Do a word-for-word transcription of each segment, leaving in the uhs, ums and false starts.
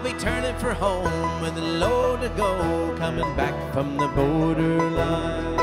I'll be turning for home with a load to go, coming back from the borderline.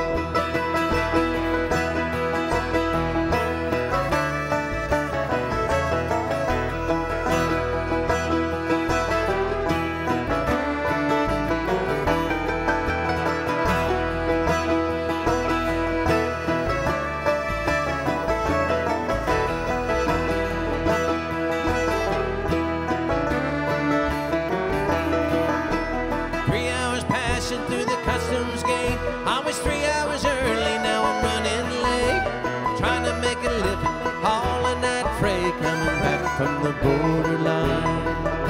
Through the customs gate, I was three hours early, now I'm running late, trying to make a living, hauling that freight, coming back from the borderline.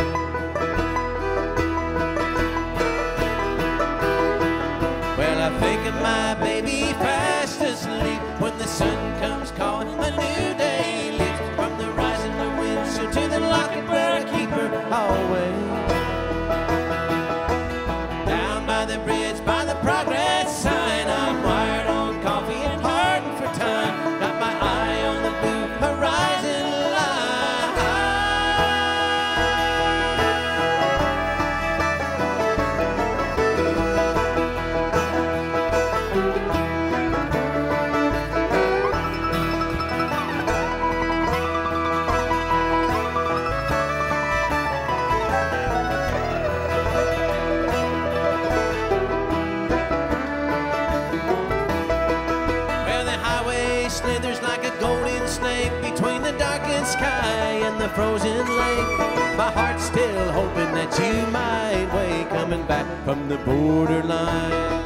Well, I think of my baby fast asleep when the sun comes calling, a new day leaps from the rising of the wind to the locket where I keep her always. The bridge by the progress sign, I'm wired on coffee and hardened for time. Got my eye on the blue horizon slithers like a golden snake between the darkened sky and the frozen lake. My heart's still hoping that you might wake, coming back from the borderline.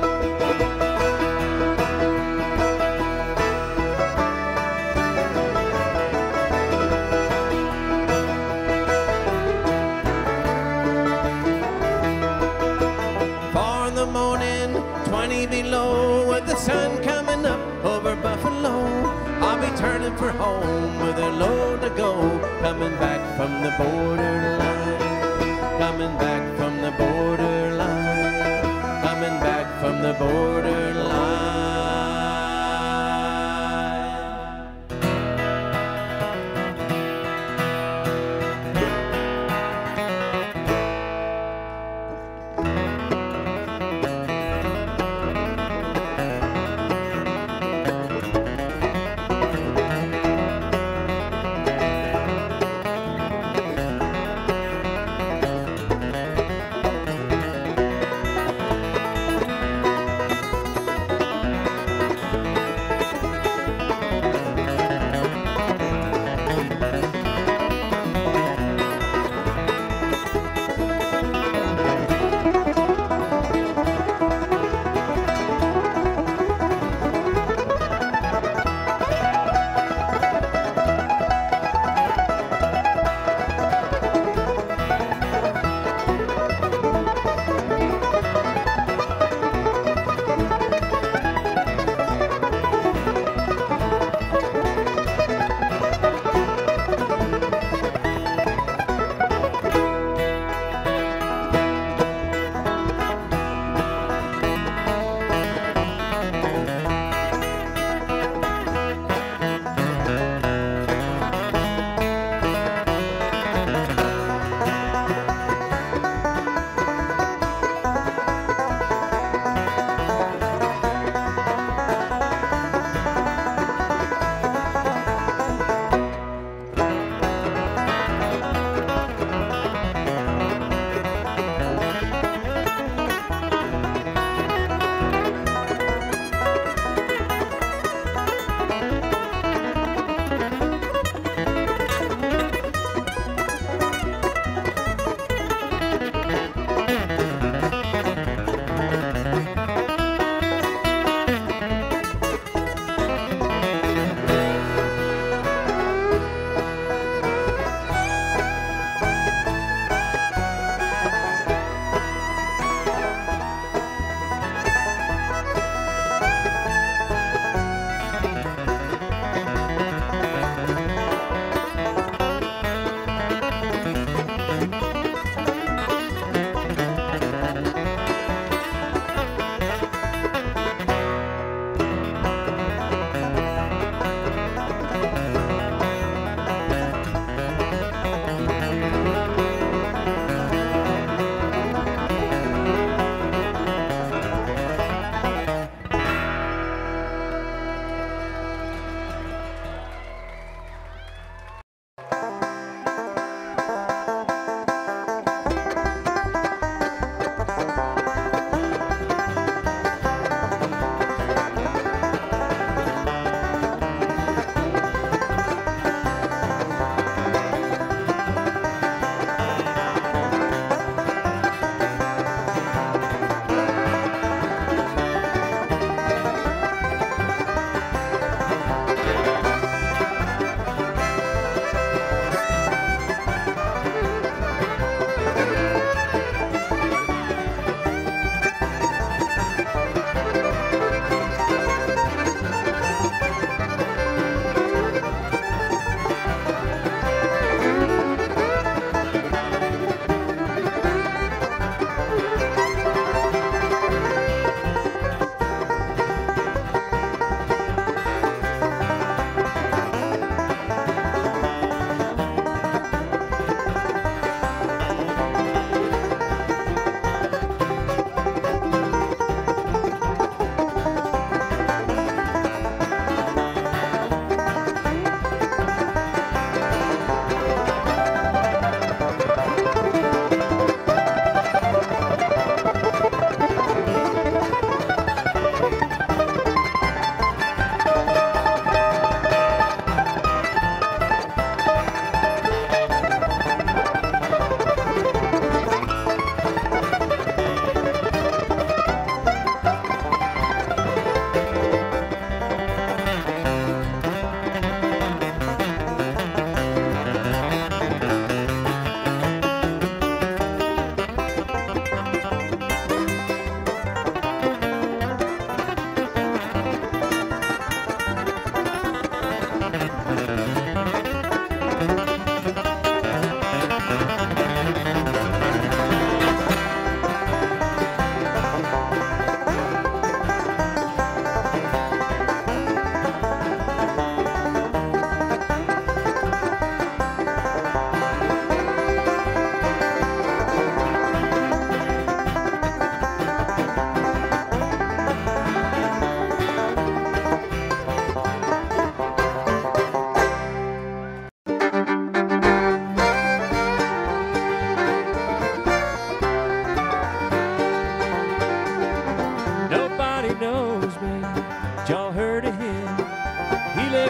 Four in the morning, twenty below, with the sun coming up over Buffalo. I'll be turning for home with a load to go, coming back from the borderline, coming back from the borderline, coming back from the borderline.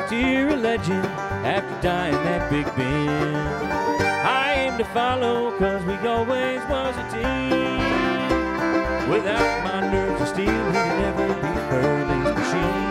left here a legend after dying that Big Bend. I aim to follow, cause we always was a team. Without my nerves of steel, he'd never be Burley's machine.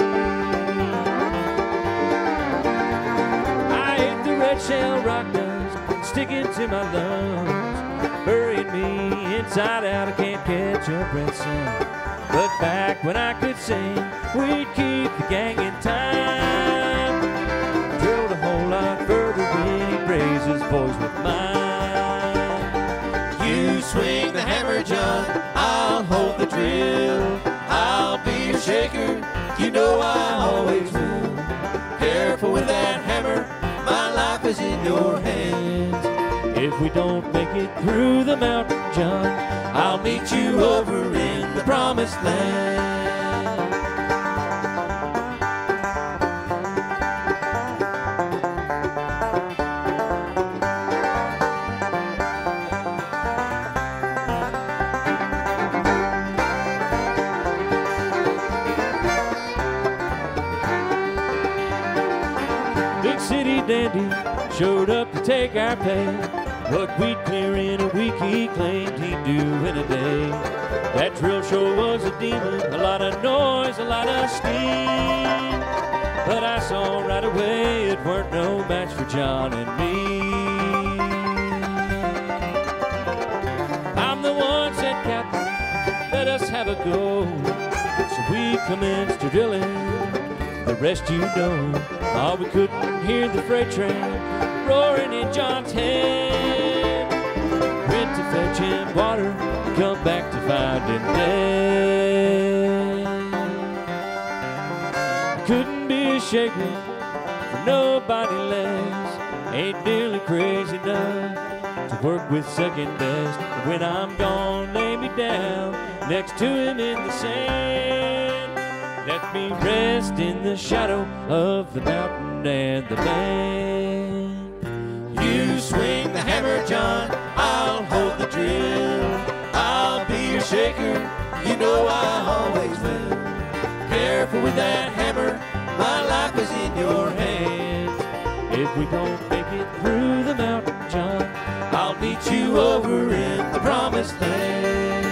I hate the red shell rock dust sticking to my lungs, burying me inside out. I can't catch a breath, son. But back when I could sing, we'd keep the gang in time. Drilled a whole lot further when he raised his voice with mine. You swing the hammer, John, I'll hold the drill. I'll be your shaker, you know I always will. Careful with that hammer, my life is in your hands. If we don't make it through the mountain, John, I'll meet you over in the promised land. Big city dandy showed up to take our pay. What we'd clear in a week, he claimed he'd do in a day. That drill show was a demon, a lot of noise, a lot of steam. But I saw right away it weren't no match for John and me. I'm the one, said Captain, let us have a go. So we commenced to drilling, the rest you know. Oh, we couldn't hear the freight train roaring in John's head. Went to fetch him water, come back to find him dead. Couldn't be a shaker for nobody less. Ain't nearly crazy enough to work with second best. But when I'm gone, lay me down next to him in the sand. Let me rest in the shadow of the mountain and the land. You swing the hammer, John, I'll hold the drill. I'll be your shaker, you know I always will. Careful with that hammer, my life is in your hands. If we don't make it through the mountain, John, I'll meet you over in the promised land.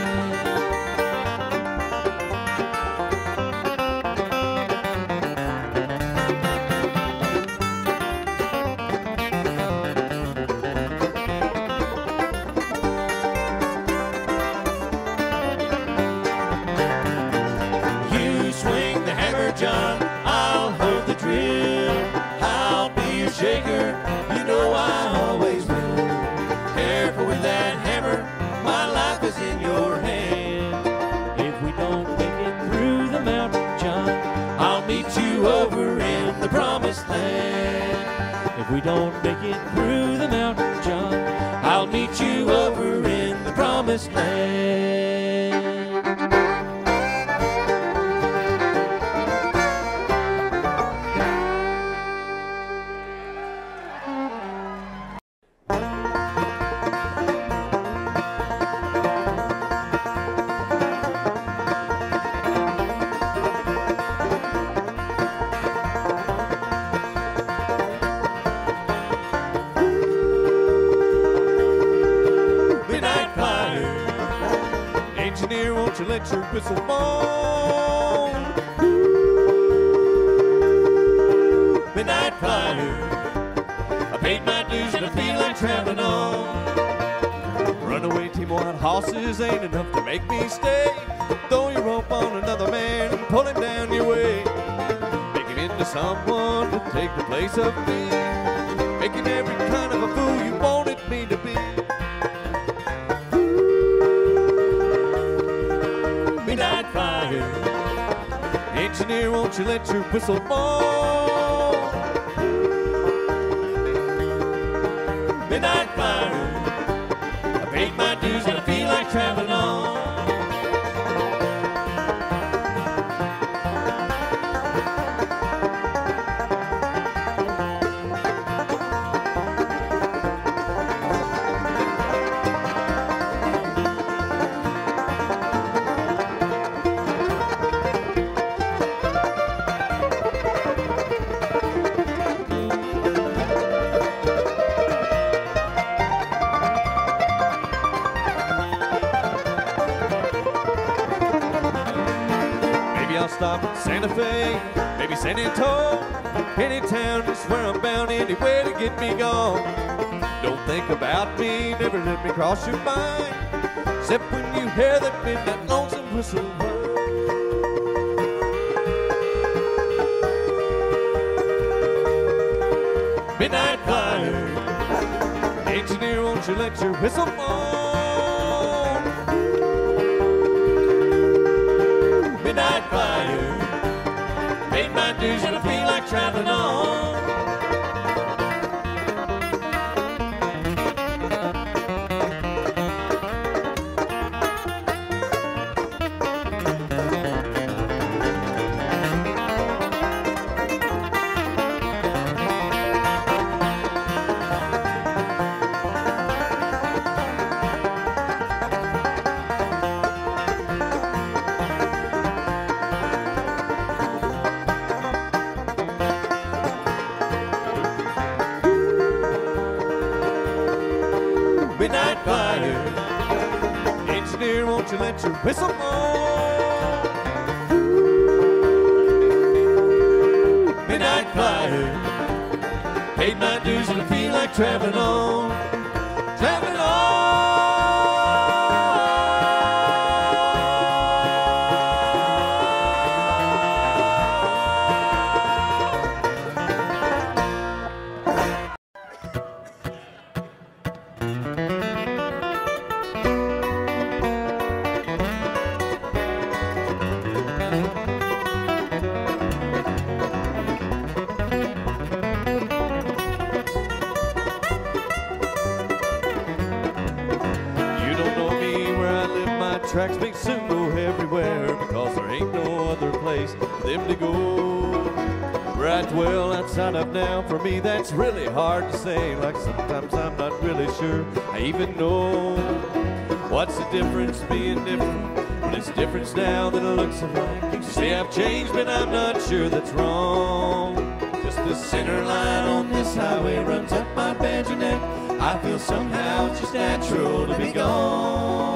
John, I'll hold the drill. I'll be your shaker, you know I always will. Careful with that hammer, my life is in your hands. If we don't make it through the mountain, John, I'll meet you over in the promised land. If we don't make it through the mountain, John, I'll meet you over in the promised land. Engineer, won't you let your whistle blow? Midnight flyer, I paid my dues and I feel like traveling on. Runaway team white horses ain't enough to make me stay. Throw your rope on another man and pull him down your way. Make him into someone to take the place of me. Making every kind of a fool you wanted me to be. Midnight flyer, Engineer, won't you let your whistle blow? Midnight flyer, I paid my dues and I feel like traveling on. I'll stop in Santa Fe, maybe San Antonio. Any town is where I'm bound, anywhere to get me gone. Don't think about me, never let me cross your mind, except when you hear that midnight lonesome whistle blow. Midnight flyer, engineer, won't you let your whistle blow? Midnight flyer, paid my dues and I feel like traveling on. Midnight flyer, engineer, won't you let your whistle blow? Midnight flyer, paid my dues and I feel like traveling on, traveling on. Tracks may soon go everywhere, because there ain't no other place for them to go. Where I dwell outside of now, for me that's really hard to say. Like sometimes I'm not really sure I even know what's the difference being different when it's different now that it looks alike. You say I've changed, but I'm not sure that's wrong. Just the center line on this highway runs up my badger neck. I feel somehow it's just natural to be gone.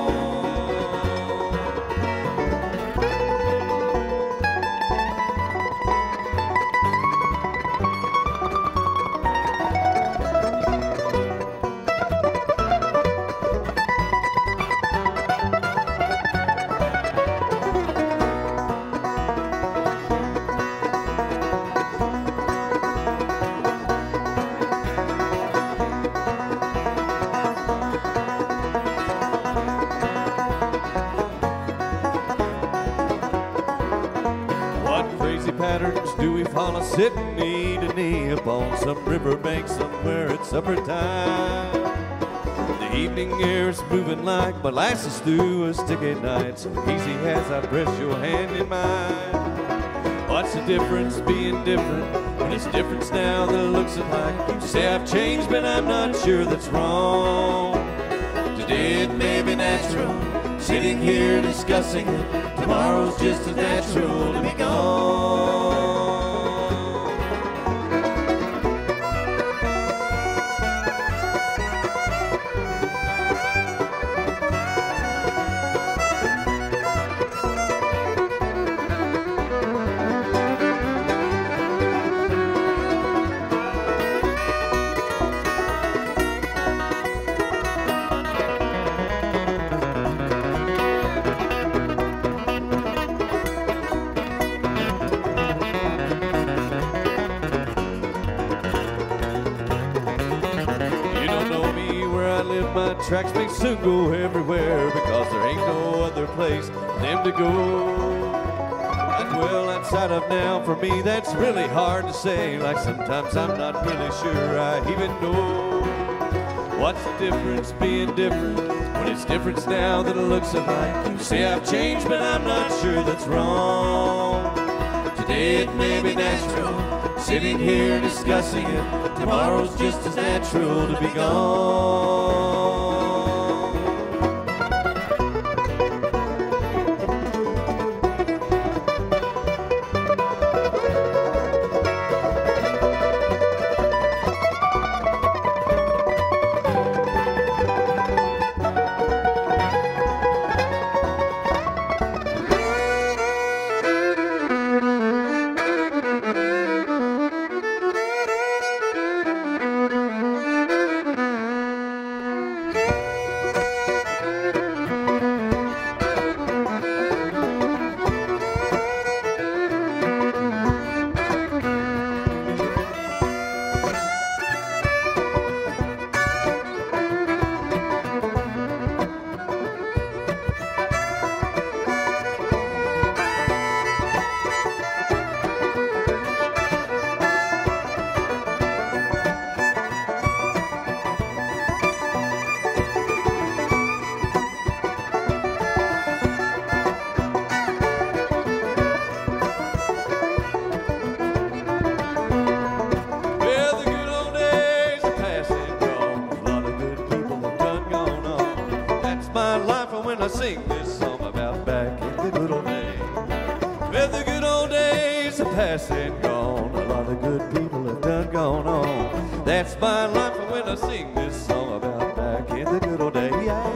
Patterns do we follow, sitting knee to knee upon some riverbank somewhere at supper time? The evening air is moving like molasses through a sticky night, so easy as I press your hand in mine. What's the difference being different when it's difference now that it looks alike? You say I've changed, but I'm not sure that's wrong. Today it may be natural, sitting here discussing it. Tomorrow's just as natural to be gone. My tracks may soon go everywhere, because there ain't no other place for them to go. I dwell outside of now, for me that's really hard to say. Like sometimes I'm not really sure I even know what's the difference being different when it's different now that it looks alike. You say I've changed, but I'm not sure that's wrong. Today it may be natural, sitting here discussing it. Tomorrow's just as natural to be gone. past and gone. A lot of good people have done gone on. That's my life when I sing this song about back in the good old days.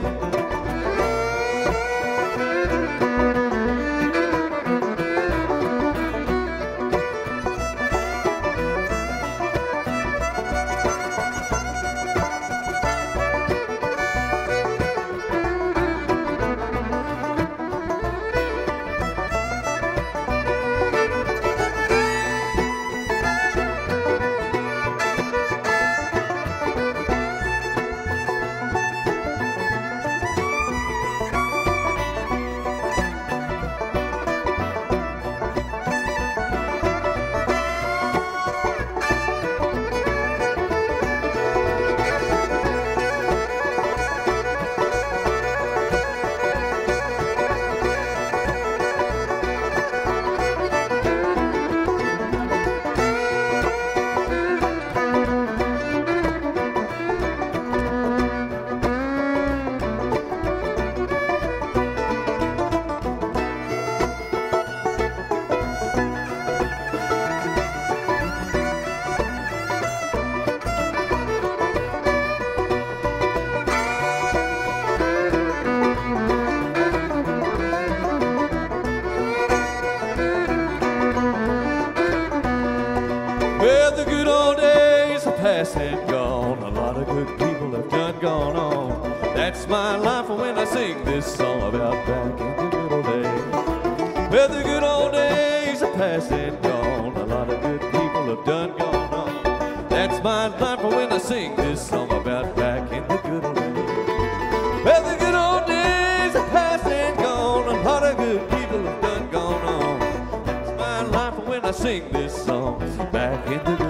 Well, the good old days are past and gone. A lot of good people have done gone on. That's my life when I sing this song about back in the good old days. Well, the good old days are past and gone. A lot of good people have done gone on. That's my life when I sing this song about back in the good old days. Well, the good old days are past and gone. A lot of good people have done gone on. That's my life when I sing this song back in the good